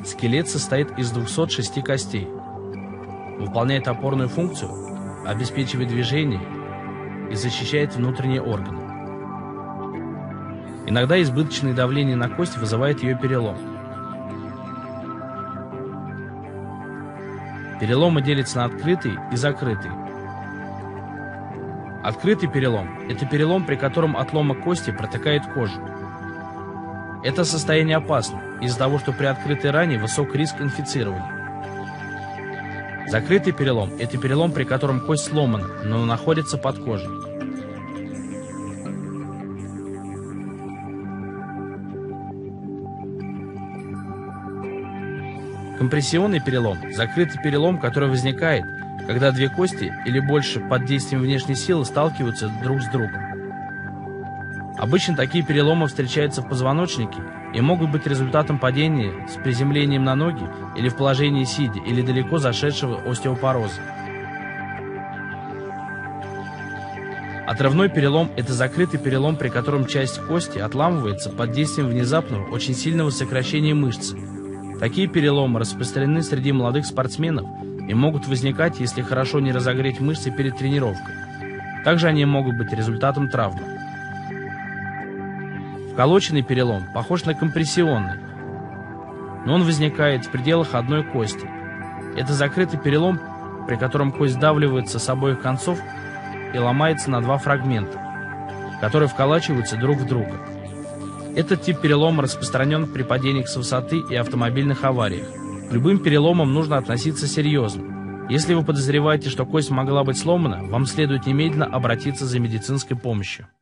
Скелет состоит из 206 костей. Выполняет опорную функцию, обеспечивает движение и защищает внутренние органы. Иногда избыточное давление на кость вызывает ее перелом. Переломы делятся на открытый и закрытый. Открытый перелом – это перелом, при котором отломок кости протыкает кожу. Это состояние опасно из-за того, что при открытой ране высок риск инфицирования. Закрытый перелом – это перелом, при котором кость сломана, но находится под кожей. Компрессионный перелом – закрытый перелом, который возникает, когда две кости или больше под действием внешней силы сталкиваются друг с другом. Обычно такие переломы встречаются в позвоночнике и могут быть результатом падения с приземлением на ноги или в положении сидя, или далеко зашедшего остеопороза. Отрывной перелом – это закрытый перелом, при котором часть кости отламывается под действием внезапного, очень сильного сокращения мышцы. Такие переломы распространены среди молодых спортсменов и могут возникать, если хорошо не разогреть мышцы перед тренировкой. Также они могут быть результатом травмы. Вколоченный перелом похож на компрессионный, но он возникает в пределах одной кости. Это закрытый перелом, при котором кость сдавливается с обоих концов и ломается на два фрагмента, которые вколачиваются друг в друга. Этот тип перелома распространен при падениях с высоты и автомобильных авариях. К любым переломам нужно относиться серьезно. Если вы подозреваете, что кость могла быть сломана, вам следует немедленно обратиться за медицинской помощью.